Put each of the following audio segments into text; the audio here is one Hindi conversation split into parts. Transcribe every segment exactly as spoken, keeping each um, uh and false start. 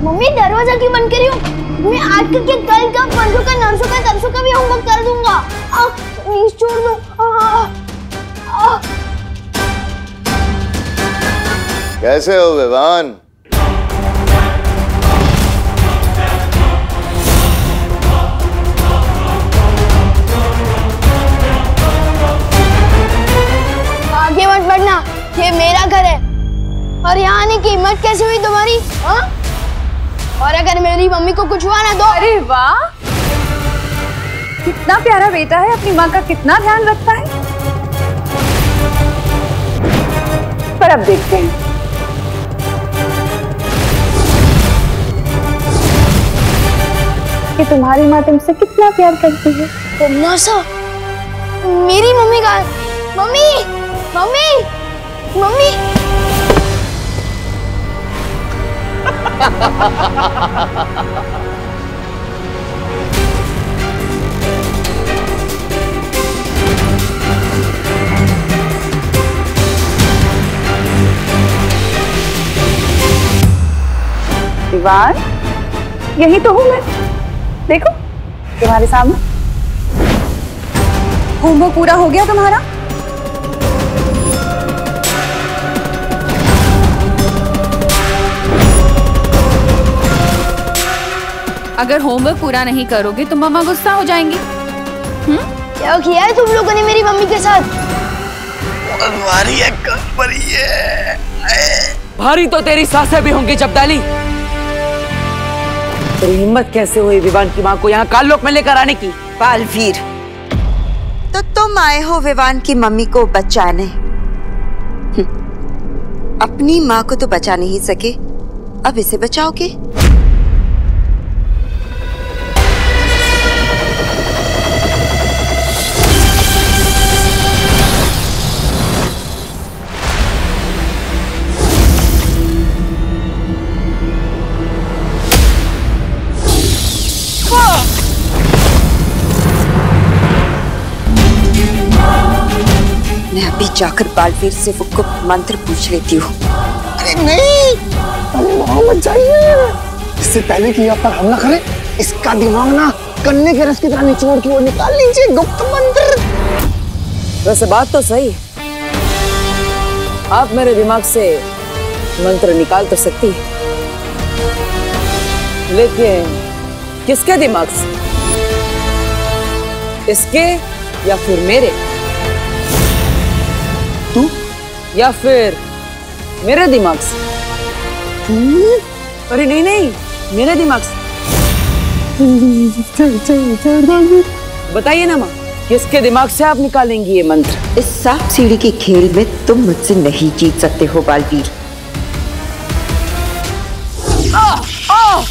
मम्मी दरवाजा क्यों बंद करी हो? मैं आज के कल का परसों का नरसों का तरसों का भी होमवर्क कर दूंगा। प्लीज छोड़ दो। आ, आ। कैसे हो विवान? आगे मत बढ़ना, ये मेरा घर है। और यहाँ आने की हिम्मत कैसे हुई तुम्हारी? हा? और अगर मेरी मम्मी को कुछ हुआ ना तो? अरे वाह, कितना प्यारा बेटा है, अपनी माँ का कितना ध्यान रखता है। पर अब देखते हैं कि तुम्हारी माँ तुमसे कितना प्यार करती है। तिमनासा, मेरी मम्मी का मम्मी मम्मी मम्मी विवान, यही तो हूँ मैं। देखो तुम्हारे सामने। होमवर्क पूरा हो गया तुम्हारा? अगर होमवर्क पूरा नहीं करोगे तो मम्मा गुस्सा हो जाएंगी। हम्म? क्या किया है तुम लोगों ने मेरी मम्मी के साथ? भारी है, परी है। भारी तो तेरी सासें भी होंगी जब्दाली। तेरी हिम्मत कैसे हुई विवान की माँ को यहाँ काल-लोक में लेकर आने की? बालवीर, तो तुम आए हो विवान की मम्मी को बचाने। अपनी माँ को तो बचा नहीं सके, अब इसे बचाओगे? मैं अभी जाकर बालवीर से वो गुप्त मंत्र पूछ लेती हूँ। अरे नहीं, अरे मोहम्मद जाइए। इससे पहले कि आप पर हमला करे, इसका दिमाग ना गन्ने के रस की तरह निचोड़ की ओर निकाल लीजिए। गुप्त मंत्र। वैसे बात तो सही, आप मेरे दिमाग से मंत्र निकाल तो सकती है, लेकिन किसके दिमाग से? इसके या फिर मेरे? तू या फिर मेरे दिमाग से? अरे नहीं नहीं, मेरे दिमाग से। बताइए ना माँ, किसके दिमाग से आप निकालेंगी ये मंत्र? इस सांप सीढ़ी के खेल में तुम मुझसे नहीं जीत सकते हो बालवीर। आ, आ!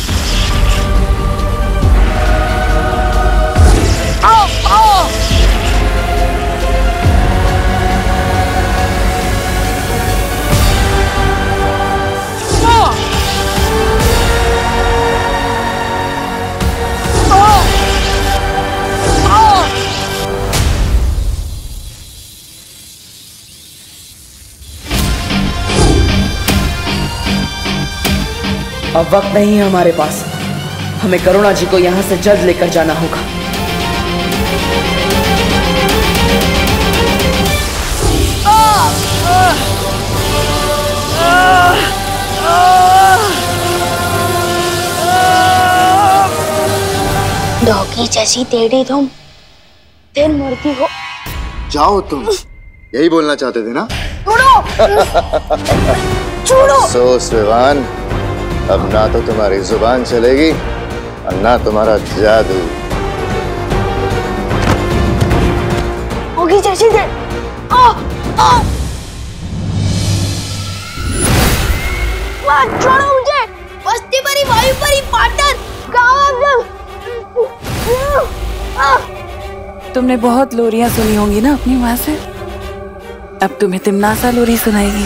अब वक्त नहीं है हमारे पास, हमें करुणा जी को यहाँ से जल्द लेकर जाना होगा। डॉगी जैसी टेढ़ी तुम फिर मुड़ती हो। जाओ तुम, यही बोलना चाहते थे ना? छोड़ो छोड़ो। अफसोस विवान, अब ना तो तुम्हारी जुबान चलेगी और ना तुम्हारा जादू। होगी जैसी दे। आ, आ। मत छोड़ो मुझे। बस्ती परी, वायु परी, पाटन, गाँव। तुमने बहुत लोरियां सुनी होंगी ना अपनी माँ से, अब तुम्हें तिमनासा लोरी सुनाएगी।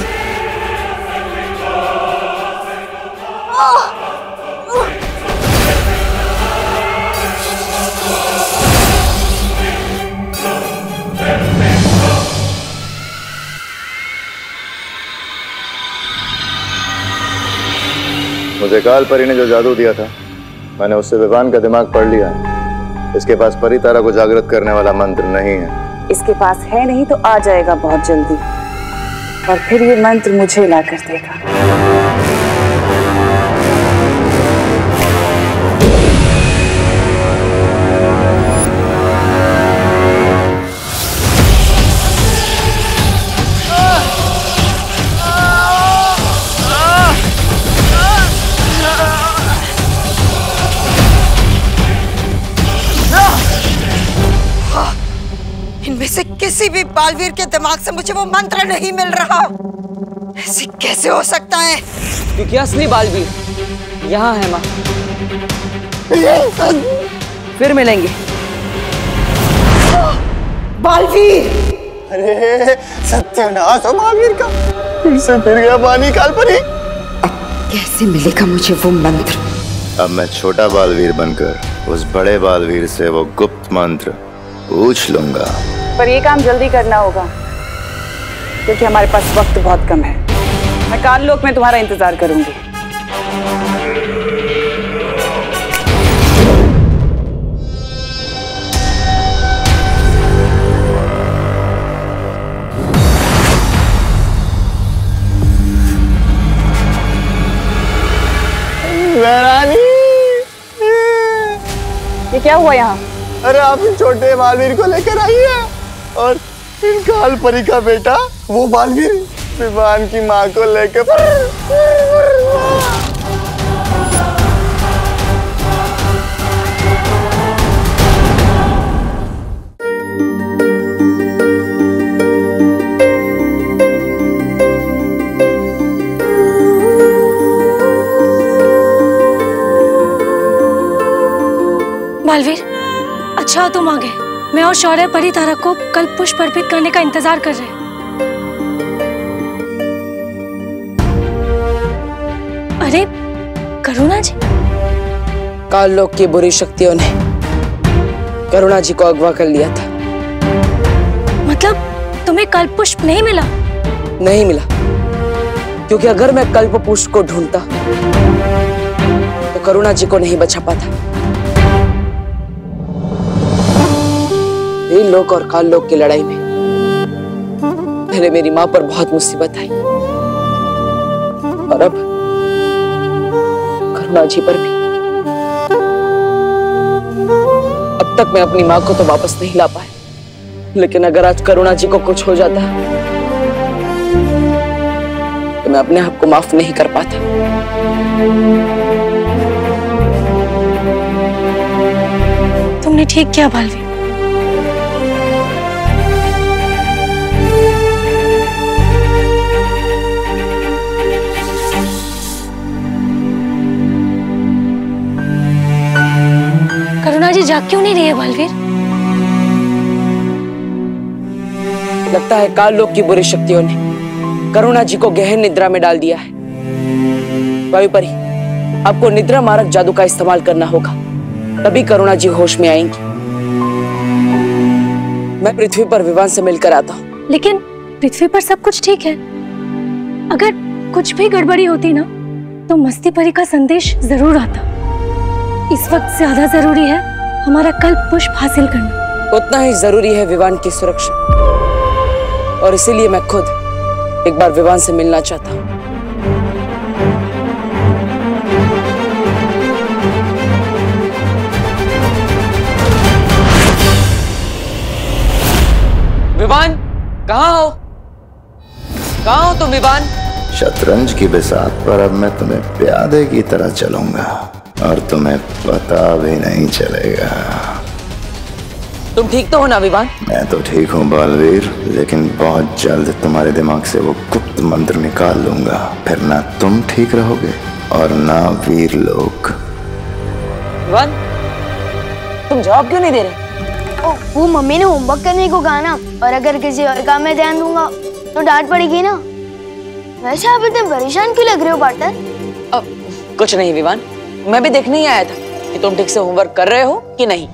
मुझे काल परी ने जो जादू दिया था, मैंने उससे विवान का दिमाग पढ़ लिया। इसके पास परी तारा को जागृत करने वाला मंत्र नहीं है। इसके पास है नहीं तो आ जाएगा बहुत जल्दी, और फिर ये मंत्र मुझे ला कर देगा। इनमें से किसी भी बालवीर के दिमाग से मुझे वो मंत्र नहीं मिल रहा। ऐसे कैसे हो सकता है? क्योंकि असली बालवीर यहाँ है माँ। फिर मिलेंगे। बालवीर! अरे सत्यानाश हो बालवीर का, फिर से फिर गया पानी काल परी। अब कैसे मिलेगा मुझे वो मंत्र? अब मैं छोटा बालवीर बनकर उस बड़े बालवीर से वो गुप्त मंत्र पूछ लूंगा। पर ये काम जल्दी करना होगा, क्योंकि हमारे पास वक्त बहुत कम है। मैं काल लोक में तुम्हारा इंतजार करूंगी। ये क्या हुआ यहाँ? अरे आप इन छोटे बालवीर को लेकर आई है, और इन काल परी का बेटा वो बालवीर विवान की माँ को लेकर। बालवीर, अच्छा तुम आ गए। मैं और शौर्य परी तारा को कल पुष्प अर्पित करने का इंतजार कर रहे हैं। अरे करुणा जी! काल लोक की बुरी शक्तियों ने करुणा जी को अगवा कर लिया था। मतलब तुम्हें कल्प पुष्प नहीं मिला? नहीं मिला, क्योंकि अगर मैं कल्प पुष्प को ढूंढता तो करुणा जी को नहीं बचा पाता। वीर-लok और काल लोक की लड़ाई में पहले मेरी मां पर बहुत मुसीबत आई, और अब करुणा जी पर भी। अब तक मैं अपनी मां को तो वापस नहीं ला पाया, लेकिन अगर आज करुणा जी को कुछ हो जाता तो मैं अपने आप को माफ नहीं कर पाता। तुमने ठीक किया बालवीर। करुणा जी जाग क्यों नहीं रही है बालवीर? लगता है काल लोक की बुरी शक्तियों ने करुणा जी को गहन निद्रा में डाल दिया है। वायु परी, आपको निद्रा मारक जादू का इस्तेमाल करना होगा, तभी करुणा जी होश में आएंगी। मैं पृथ्वी पर विवान से मिलकर आता हूँ। लेकिन पृथ्वी पर सब कुछ ठीक है। अगर कुछ भी गड़बड़ी होती ना तो मस्ती परी का संदेश जरूर आता। इस वक्त ज्यादा जरूरी है हमारा कल्प पुष्प हासिल करना। उतना ही जरूरी है विवान की सुरक्षा, और इसीलिए मैं खुद एक बार विवान से मिलना चाहता हूँ। विवान, कहाँ हो? कहाँ हो तुम विवान? शतरंज की बिसात पर अब मैं तुम्हें प्यादे की तरह चलूंगा, और तुम्हें पता भी नहीं चलेगा। तुम ठीक तो हो ना विवान? मैं तो ठीक हूँ बालवीर, लेकिन बहुत जल्द तुम्हारे दिमाग से वो गुप्त मंत्र निकाल लूंगा। फिर ना तुम ठीक रहोगे और ना वीर-लok। विवान, तुम जवाब क्यों नहीं दे रहे? ओ, वो मम्मी ने होमवर्क करने को कहा ना, और अगर किसी और काम में ध्यान दूंगा तो डांट पड़ेगी ना। वैसे आप इतने परेशान क्यों लग रहे हो पार्टनर? कुछ नहीं विवान, मैं भी देखने ही आया था कि तुम ठीक से होमवर्क कर रहे हो कि नहीं।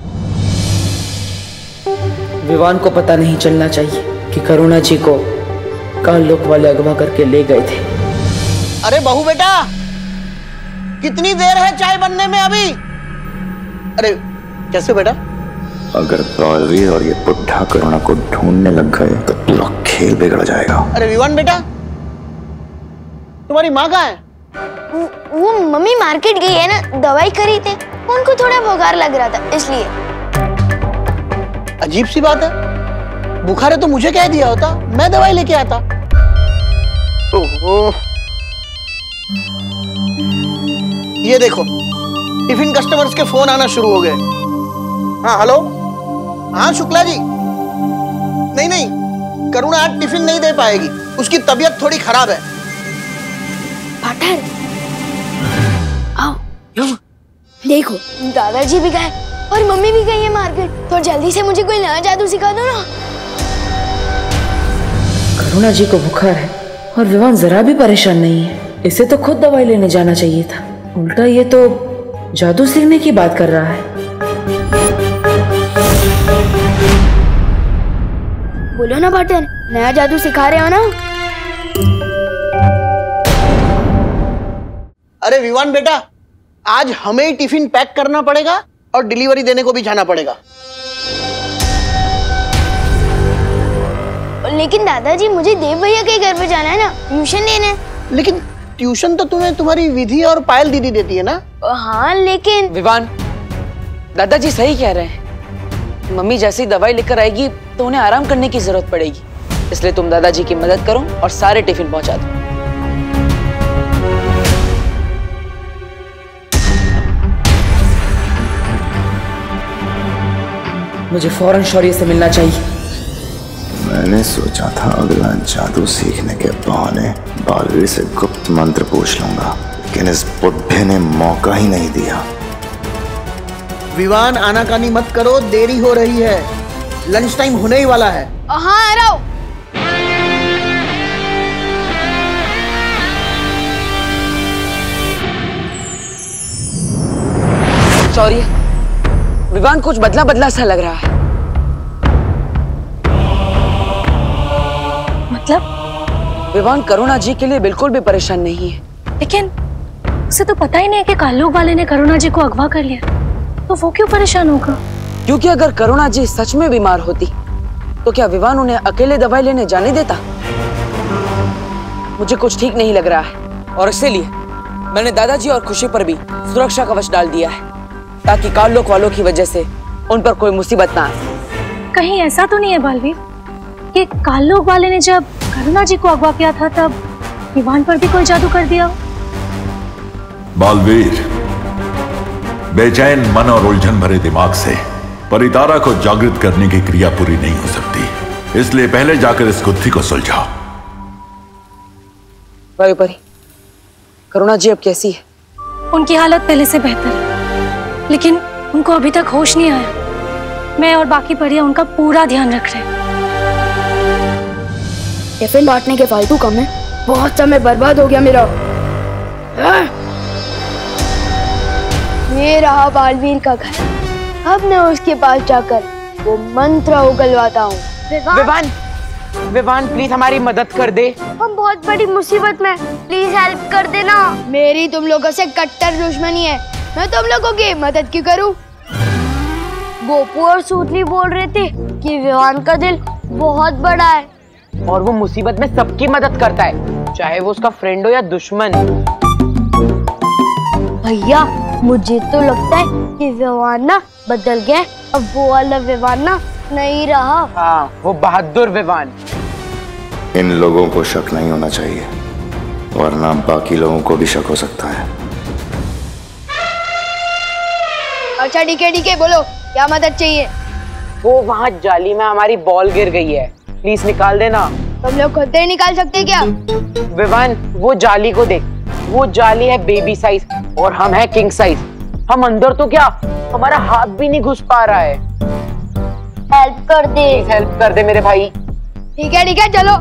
विवान को पता नहीं चलना चाहिए कि करुणा जी को काल लोक वाले अगवा करके ले गए थे। अरे बहू बेटा, कितनी देर है चाय बनने में अभी? अरे कैसे बेटा? अगर बालवीर और ये बुढ़ा करुणा को ढूंढने लग गए तो पूरा खेल बिगड़ जाएगा। अरे विवान बेटा, तुम्हारी माँ कहाँ है? वो मम्मी मार्केट गई है ना, दवाई खरीदे, उनको थोड़ा बुखार लग रहा था इसलिए। अजीब सी बात है, बुखार है तो मुझे कह दिया होता, मैं दवाई लेके आता। ओहो, ये देखो टिफिन कस्टमर्स के फोन आना शुरू हो गए। हाँ हेलो, हाँ शुक्ला जी। नहीं नहीं, करुणा आज टिफिन नहीं दे पाएगी, उसकी तबीयत थोड़ी खराब है। पाटर आओ, देखो दादाजी भी गए और मम्मी भी गई है मार्केट, तो जल्दी से मुझे कोई नया जादू सिखा दो ना। करुणा जी को बुखार है और विवान जरा भी परेशान नहीं है, इसे तो खुद दवाई लेने जाना चाहिए था, उल्टा ये तो जादू सीखने की बात कर रहा है। बोलो ना पाटर, नया जादू सिखा रहे हो ना? अरे विवान बेटा, आज हमें ही टिफिन पैक करना पड़ेगा और डिलीवरी देने को भी जाना पड़ेगा। लेकिन दादाजी मुझे देव भैया के घर पे जाना है ना, ट्यूशन लेने। लेकिन ट्यूशन तो तुम्हें तुम्हारी विधि और पायल दीदी देती है ना? हाँ लेकिन विवान, दादाजी सही कह रहे हैं, मम्मी जैसी दवाई लेकर आएगी तो उन्हें आराम करने की जरूरत पड़ेगी, इसलिए तुम दादाजी की मदद करो और सारे टिफिन पहुंचा दो। मुझे फौरन शौर्य से मिलना चाहिए। मैंने सोचा था अगला जादू सीखने के बहाने बालवीर से गुप्त मंत्र पूछ लूंगा, लेकिन इस बुढ़े ने मौका ही नहीं दिया। विवान आनाकानी मत करो, देरी हो रही है, लंच टाइम होने ही वाला है। हाँ आ रहा हूं। शौर्य, विवान कुछ बदला बदला सा लग रहा है। मतलब? विवान करुणा जी के लिए बिल्कुल भी परेशान नहीं है। लेकिन उसे तो पता ही नहीं है कि कालोग वाले ने करुणा जी को अगवा कर लिया, तो वो क्यों परेशान होगा? क्योंकि अगर करुणा जी सच में बीमार होती तो क्या विवान उन्हें अकेले दवाई लेने जाने देता? मुझे कुछ ठीक नहीं लग रहा है और इसीलिए मैंने दादाजी और खुशी पर भी सुरक्षा कवच डाल दिया है, ताकि कालोग वालों की वजह से उन पर कोई मुसीबत ना आए। कहीं ऐसा तो नहीं है बालवीर कि कालोग वाले ने जब करुणा जी को अगवा किया था तब विवान पर भी कोई जादू कर दिया हो? बालवीर, बेचैन मन और उलझन भरे दिमाग से परितारा को जागृत करने की क्रिया पूरी नहीं हो सकती, इसलिए पहले जाकर इस गुत्थी को सुलझाओ। वायु परी, करुणा जी अब कैसी है? उनकी हालत पहले से बेहतर है, लेकिन उनको अभी तक होश नहीं आया। मैं और बाकी परियां उनका पूरा ध्यान रख रहे हैं। टिफिन बांटने के फालतू कम है, बहुत समय बर्बाद हो गया मेरा। ये रहा बालवीर का घर, अब मैं उसके पास जाकर वो मंत्र उगलवाता हूँ। विवान, विवान प्लीज हमारी मदद कर दे, हम बहुत बड़ी मुसीबत में, प्लीज हेल्प कर देना। मेरी तुम लोगों से कट्टर दुश्मनी है, मैं तुम लोगों की मदद क्यों करूं? गोपू और सूतली बोल रहे थे कि विवान का दिल बहुत बड़ा है और वो मुसीबत में सबकी मदद करता है, चाहे वो उसका फ्रेंड हो या दुश्मन। भैया मुझे तो लगता है कि विवान ना बदल गया, अब वो वाला विवान ना नहीं रहा। हाँ, वो बहादुर विवान। इन लोगों को शक नहीं होना चाहिए, वरना बाकी लोगों को भी शक हो सकता है। अच्छा ठीक है ठीक है, बोलो क्या मदद चाहिए? वो वहाँ जाली में हमारी बॉल गिर गई है, प्लीज निकाल देना। तुम लोग खुद नहीं निकाल सकते क्या? विवान वो जाली को देख, वो जाली है बेबी साइज और हम है किंग साइज, हम अंदर तो क्या हमारा हाथ भी नहीं घुस पा रहा है। हेल्प कर दे, हेल्प कर दे मेरे भाई। ठीक है ठीक है चलो।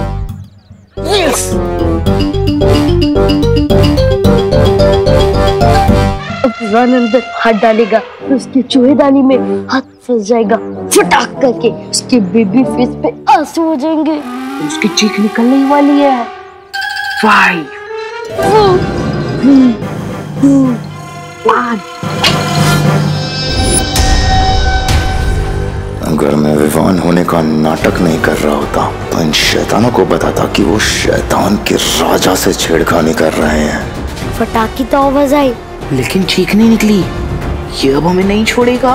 अब विवान अंदर हाथ डालेगा तो उसकी चूहेदानी में हाथ फंस जाएगा, फटाक करके उसके बेबी फेस पे आंसू हो जाएंगे, उसकी चीख निकलने वाली है। फाइव, अगर मैं विवान होने का नाटक नहीं कर रहा होता तो इन शैतानों को बताता कि वो शैतान के राजा से छेड़खानी कर रहे हैं। फटाकी तो आवाज आई, लेकिन ठीक नहीं निकली। ये अब हमें नहीं छोड़ेगा।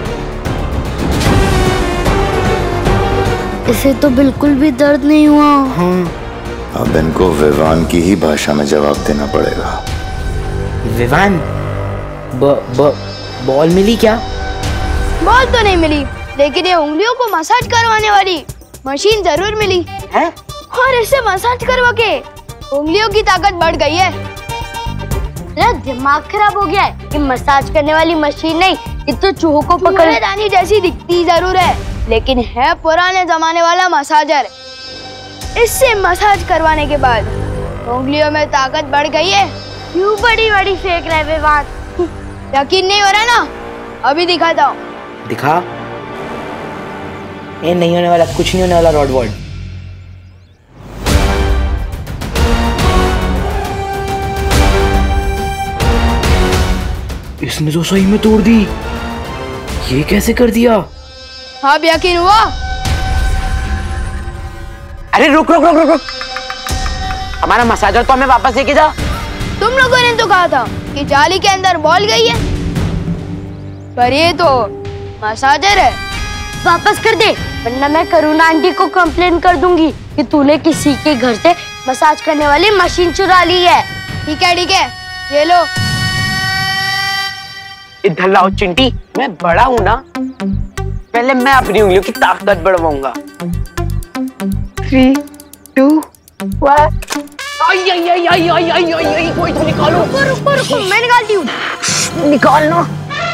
इसे तो बिल्कुल भी दर्द नहीं हुआ। हाँ। अब इनको विवान की ही भाषा में जवाब देना पड़ेगा। विवान, ब, ब, बॉल मिली क्या? बॉल तो नहीं मिली, लेकिन ये उंगलियों को मसाज करवाने वाली मशीन जरूर मिली है? और इससे मसाज करवा के उंगलियों की ताकत बढ़ गई है। मेरा दिमाग खराब हो गया है। ये मसाज करने वाली मशीन नहीं, ये तो चूहों को पकड़ने जैसी दिखती जरूर है, लेकिन है पुराने जमाने वाला मसाजर। इससे मसाज करवाने के बाद उंगलियों में ताकत बढ़ गई है। क्यों बड़ी बड़ी फेंक रहे विवान? यकीन नहीं हो रहा ना? अभी दिखाता हूँ। दिखा। ये नहीं होने वाला, कुछ नहीं होने वाला रॉड वर्ड। इसने तो सही में तोड़ दी। ये कैसे कर दिया? अब यकीन हुआ? अरे रुक रुक रुक रुक रुक, हमारा मसाजर तो हमें वापस लेके जा। तुम लोगों ने तो कहा था कि जाली के अंदर बॉल गई है, पर ये तो मसाजर है। वापस कर दे, वरना मैं करुणा आंटी को कंप्लेन कर दूंगी कि तूने किसी के घर से मसाज करने वाली मशीन चुरा ली है। ठीक है ठीक है, ये लो। इधर लाओ चिंटी, मैं बड़ा हूँ ना, पहले मैं अपनी उंगलियों की ताकत बढ़वाऊंगा। Three two one. आई आई आई आई आई आई आई आई, कोई तो निकालो। रुको रुको रुको, मैं निकालती हूँ। निकालना।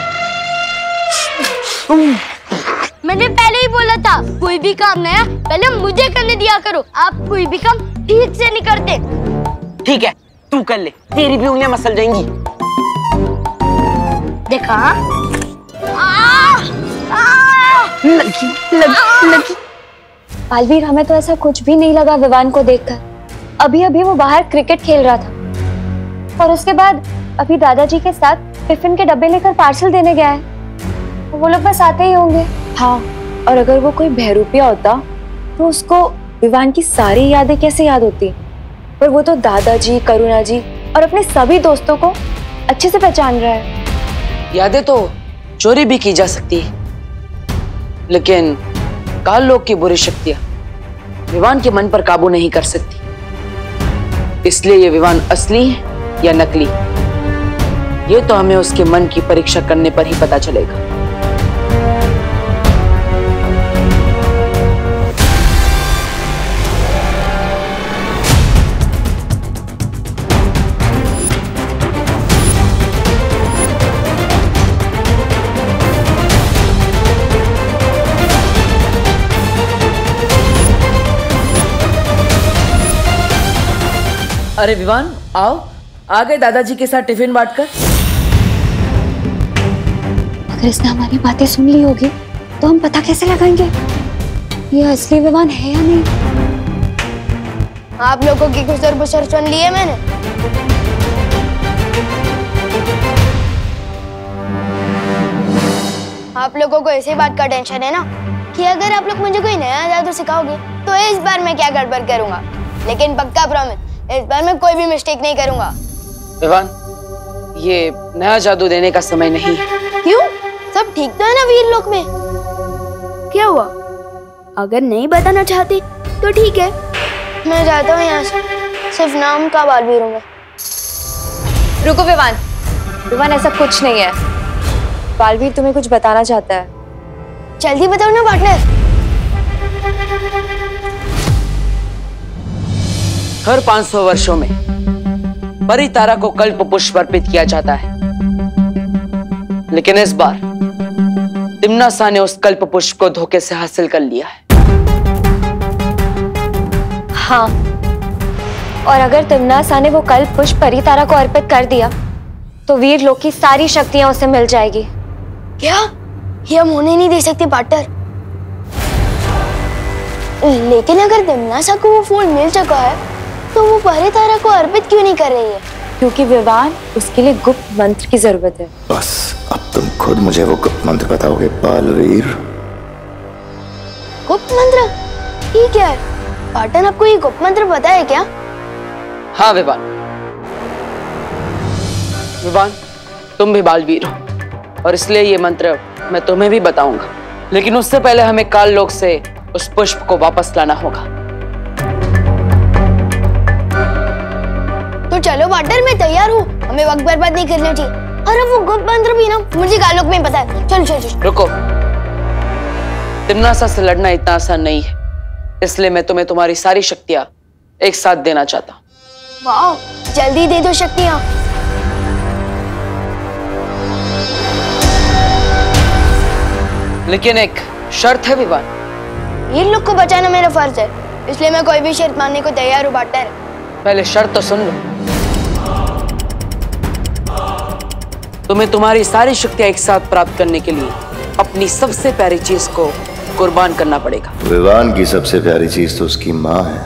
मैंने पहले ही बोला था, कोई भी काम नया पहले मुझे करने दिया करो। आप कोई भी काम ठीक से नहीं करते। ठीक है, तू कर ले, तेरी भी उंगलियां मसल जाएंगी। देखा? लगी लगी लगी। बालवीर, हमें तो ऐसा कुछ भी नहीं लगा विवान को देखकर। अभी अभी वो बाहर क्रिकेट खेल रहा था और उसके बाद अभी दादाजी के साथ टिफिन के डब्बे लेकर पार्सल देने गया है। वो लोग बस आते ही होंगे। हाँ, और अगर वो कोई बहरूपिया होता तो उसको विवान की सारी यादें कैसे याद होती? पर वो तो दादाजी, करुणा जी और अपने सभी दोस्तों को अच्छे से पहचान रहा है। यादें तो चोरी भी की जा सकती है, लेकिन काल लोक की बुरी शक्तियां विवान के मन पर काबू नहीं कर सकती। इसलिए ये विवान असली है या नकली, ये तो हमें उसके मन की परीक्षा करने पर ही पता चलेगा। अरे विवान, आओ, आ गए दादाजी के साथ टिफिन बांटकर। अगर इसने हमारी बातें सुन ली होगी तो हम पता कैसे लगाएंगे ये असली विवान है या नहीं? आप लोगों की गुजर बसर सुन ली है मैंने। आप लोगों को इसी बात का टेंशन है ना कि अगर आप लोग मुझे कोई नया जादू सिखाओगे तो इस बार मैं क्या गड़बड़ करूंगा, लेकिन पक्का प्रॉमिस इस बार मैं कोई भी मिस्टेक नहीं करूंगा। विवान, ये नया जादू देने का समय नहीं है। क्यों? सब ठीक तो है ना वीर-लोक में? क्या हुआ? अगर नहीं बताना चाहते तो ठीक है, मैं जाता हूँ यहाँ से। सिर्फ नाम का बालवीर हूँ मैं। रुको विवान, विवान ऐसा कुछ नहीं है। बालवीर तुम्हें कुछ बताना चाहता है। जल्दी बताओ ना पार्टनर। हर पाँच सौ वर्षों में परी तारा को कल्प पुष्प अर्पित किया जाता है, लेकिन इस बार तिम्नासा ने उस कल्प पुष्प को धोखे से हासिल कर लिया है। हाँ, और अगर तिम्नासा ने वो कल्प पुष्प परी तारा को अर्पित कर दिया तो वीर-लोक की सारी शक्तियां उसे मिल जाएगी। क्या? ये हम होने नहीं दे सकते पार्टनर। लेकिन अगर तिम्नासा को वो फूल मिल चुका है तो वो परी तारा को अर्पित क्यों नहीं कर रही है? क्योंकि विवान उसके लिए गुप्त मंत्र की जरूरत है। बस अब तुम खुद मुझे वो गुप्त मंत्र बताओगे बालवीर। गुप्त मंत्र? ठीक है, पाटन आपको ये गुप्त मंत्र पता है क्या? हाँ विवान, विवान तुम भी बालवीर हो और इसलिए ये मंत्र मैं तुम्हें भी बताऊंगा, लेकिन उससे पहले हमें काल लोक से उस पुष्प को वापस लाना होगा। तो चलो पार्टनर, मैं तैयार हूँ, हमें वक्त बर्बाद नहीं करना चाहिए। अरे वो गुप्त मंत्र भी ना मुझे काल लोक में पता है। चलो चलो चलो। रुको, तिम्नासा से लड़ना इतना आसान नहीं है, इसलिए मैं तुम्हें तुम्हारी सारी शक्तियां एक साथ देना चाहता हूँ। वाह, जल्दी दे दो शक्तियां। लेकिन एक शर्त है विवान। वीर लोग को बचाना मेरा फर्ज है, इसलिए मैं कोई भी शर्त मानने को तैयार हूँ पार्टनर। पहले शर्त तो सुन लो। तुम्हें तुम्हारी सारी शक्तियां एक साथ प्राप्त करने के लिए अपनी सबसे प्यारी चीज को कुर्बान करना पड़ेगा। विवान की सबसे प्यारी चीज तो उसकी माँ है,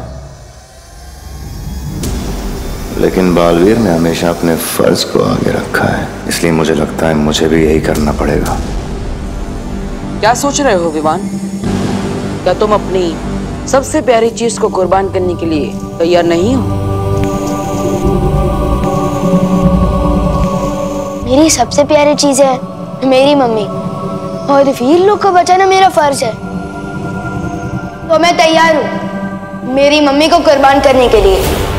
लेकिन बालवीर ने हमेशा अपने फर्ज को आगे रखा है, इसलिए मुझे लगता है मुझे भी यही करना पड़ेगा। क्या सोच रहे हो विवान? क्या तुम अपनी सबसे प्यारी चीज को कुर्बान करने के लिए तैयार नहीं हो? मेरी सबसे प्यारी चीज है मेरी मम्मी, और वीर लोग को बचाना मेरा फर्ज है, तो मैं तैयार हूँ मेरी मम्मी को कुर्बान करने के लिए।